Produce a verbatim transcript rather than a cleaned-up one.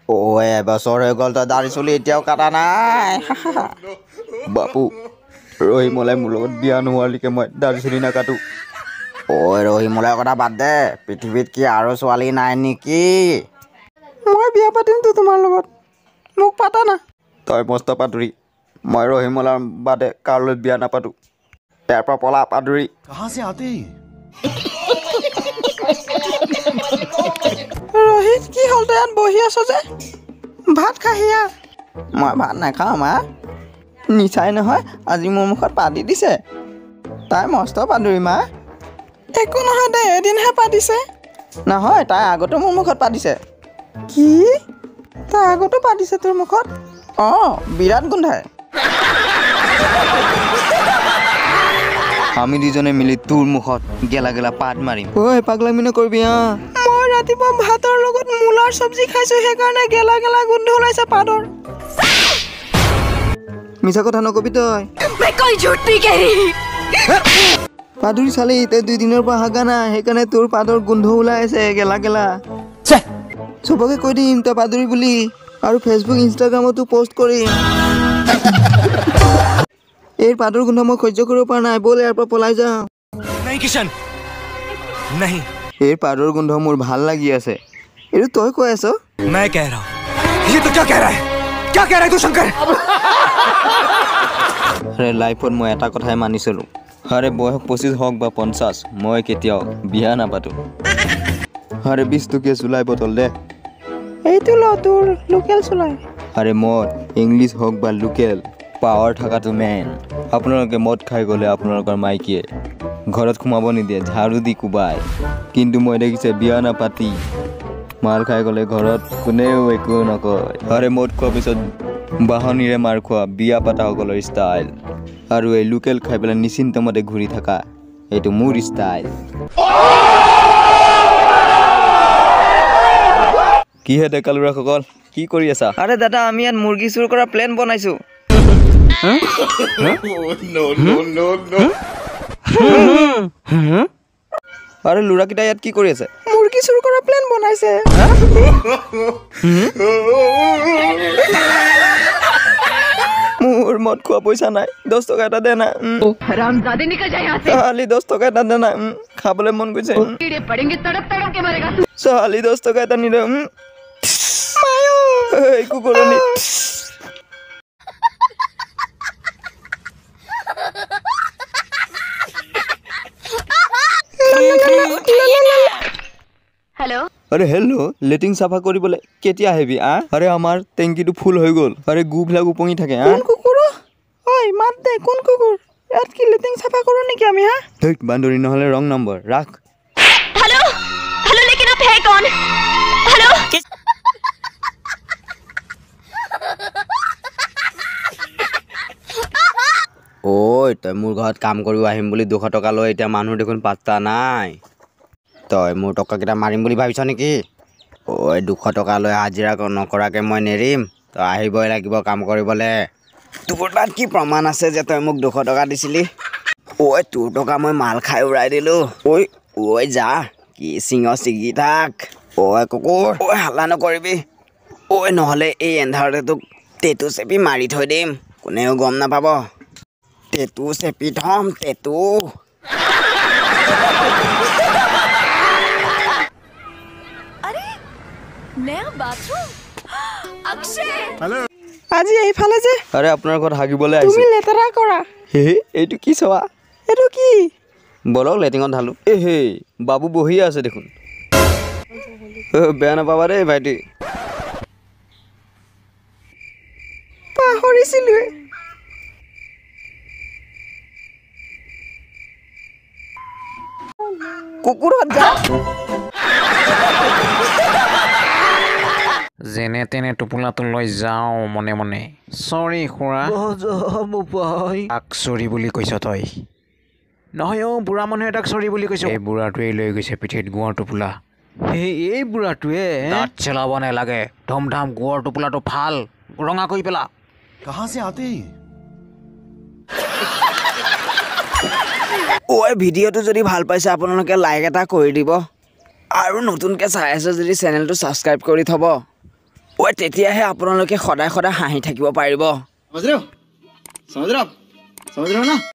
ওই এবছৰ হৈ গ'ল তই দাড়ি চুলি এতিয়াও কাটা নাই বাপু ৰহিমলাই মোৰ লগত বিয়া নোহোৱালৈকে মই দাড়ি চুলি নাকাটো ঐ ৰহিমলাৰ কথা বাদ দে পৃথিৱীত কি আৰু ছোৱালী নাই নেকি মই বিয়া পাতিমতো তোমাৰ লগত মোক পাতা না তই মস্ত পাদুৰি মই ৰহিমলাৰ বাদে কাৰোলৈ বিয়া নাপাতো ইয়াৰ পৰা পলা পাদুৰি ৰোহিত কি হ'ল তই ইয়াত বহি আছ যে ভাত খাহিয়া মই ভাত নাখাওঁ মা নিচাই নহয় আজি মোৰ মুখত পাতি দিছে তাই মস্ত পাদুৰি মা একো নহয় তাই এদিনহে পাতিছে নহয় তাই আগতো মোৰ মুখত পাতিছে কি তাই আগতো পাতিছে তোৰ মুখত অঁ বিৰাট গোন্ধাই আমি দুজনে মিলি তোৰ মুখত গেলা গেলা পাত মাৰিম ঐ পাগলামি নকৰিবি হা মই ৰাতিপুৱা ভাতৰ লগত মূলাৰ চব্জি খাইছো সেইকাৰণে গেলা গেলা গোন্ধ ওলাইছে পাতৰ মিছা কথা নকবি তই পাদুৰি চালি তই দুই দিনৰ পৰা হাগা নাই সেইকাৰণে তোৰ পাতৰ গোন্ধ ওলাই আছে গেলা গেলা চবকে কৈ দিম তই পাদুৰি বুলি আৰু ফেচবুক ইনষ্টাগ্ৰামতো পোষ্ট কৰিম এই পাদুৰ গোন্ধ মই সহ্য কৰিব পৰা নাই বল ইয়াৰ পৰা পলাই যাওঁ নাই কিষাণ নাই এই পাদুৰ গোন্ধ মোৰ ভাল লাগি আছে এইটো তই কৈ আছ মই কহ ৰহা হूं ये तो क्या कह रहा है क्या कह रहा है तू शंकर अरे लाइफत মই এটা কথাই মানিছলো আরে বয়স পঁচিশ হোক বা পঞ্চাশ মই কেতিয়াও বিয়া নাপাতো আরে বিশ টকীয়া চুলাই বটল দে এইটো ল তোৰ লোকেল চুলাই আরে মদ ইংলিছ হোক বা লোকেল পাৱাৰ থাকাটো মেন আপোনালোকে মদ খাই গ'লে আপোনালোকৰ মাইকিয়ে ঘৰত সোমাব নিদিয়ে ঝাড়ু দি কুবাই কিন্তু মই দেখিছে বিয়া নাপাতি মাৰ খাই গ'লে ঘৰত কোনেও একো নকয় আরে মদ খোৱাৰ পিছত বাহনীৰে মাৰ খোৱা বিয়া পাতাসকলৰ ষ্টাইল আৰু এই লোকেল খাই পেলাই নিশ্চিন্ত মতে ঘূৰি থকা এইটো মোৰ ষ্টাইল কি হে ডেকালুৰা সকল কি কৰি আছা আরে দাদা আমি ইয়াত মুৰ্গী চুৰ কৰা প্লেন বনাইছো আরে লুৰা কিটা ইয়াত কি কৰি আছে মুৰ্গী চুৰ কৰা প্লেন বনাইছে মোৰ মত খোৱা পইচা নাই দহ টকা এটা দে না हरामजादे निकल जा यहां से साली দহ টকা এটা দে না খাবলৈ মন গৈছে कीड़े पड़ेंगे तड़प तड़प के मरेगा साली দহ টকা এটা নিলে মায়ো এই কুকুৰনি हेलो अरे हेलो लेटिंग साफा কৰিবলৈ কেতিয়া আহিবি আ আরে আমার টেঙ্কিটো ফুল হৈ গল আরে গুবিলাক উপঙি থাকে আ কোন কুকুৰ ওই মাত দে কোন কুকুৰ ইয়াত কি লেটিং সাফা কৰো নেকি আমি হা ধৈত বান্দৰী নহলে ৰং নম্বৰ ৰাখ हेलो हेलो लेकिन आप है कौन हेलो ओय তই মোৰ ঘৰত কাম কৰিব আহিম বুলি দুশ টকা লৈ এতিয়া মানুহ দেখোন পাত্তা নাই তই মোৰ টকা কিটা মাৰিম বুলি ভাবিছ নেকি ওই দুশ টকা লৈ হাজিৰা নকৰাকে মই নেৰিম তই আহিবই লাগিব কাম কৰিবলে তোৰ তাত কি প্ৰমাণ আছে যে তই মোক দুশ টকা দিছিলি ওই তোৰ টকা মই মাল খাই উৰাই দিলো ওই ওই যা কি সিংহ সিগি থাক ওই কুকুৰ ওই হাল্লা নকৰিবি ওই নহলে এই এন্ধাৰতে তোক টেটু চেপি মাৰি থৈ দিম কোনেও গম নাপাব টেটু চেপি থম টেটু नया बाथरूम अक्षय हेलो আজি এইফালে যে আরে আপোনাৰ ঘৰত হাগিবলৈ আইছো তুমি লেতেৰা কৰা হে এইটো কি সৱা এটো কি বলক লেটিংত ঢালু এ হে বাবু বহি আছে দেখোন বেয়া নাপাবা ৰে ভাইটি পাহৰিছিলো কুকুৰত যা যেনে তেনে টোপোলাটো লৈ যাওঁ মনে মনে সৰি খুৰা তাক চৰি বুলি কৈছ তই নহয় অ বুঢ়া মানুহ এটাক চৰি বুলি কৈছ এই বুঢ়াটোৱে লৈ গৈছে পিঠিত গুৱাৰ টোপোলা এই এই বুঢ়াটোৱে তাত চেলাব নালাগে ধমধাম গুৱাৰ টোপোলাটো ফাল ৰঙা কৰি পেলা कहां से आते ওই ভিডিওটো যদি ভাল পাইছে আপোনালোকে লাইক এটা কৰি দিব আৰু নতুনকৈ চাই আছে যদি চেনেলটো সাবস্ক্ৰাইব কৰি থব ঐ তেতিয়াহে আপোনালোকে সদায় সদায় হাঁহি থাকিব পাৰিব समझ रहे हो समझ रहे हो आप समझ रहे हो ना